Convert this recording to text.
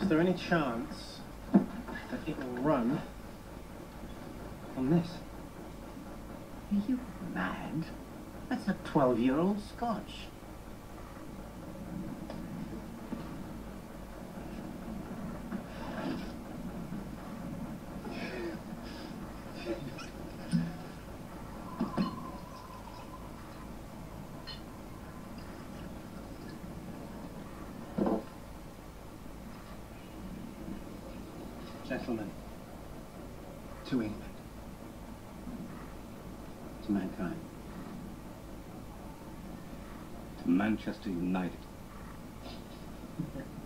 Is there any chance that it will run on this? Are you mad? That's a 12-year-old Scotch. Gentlemen, to England, to mankind, to Manchester United.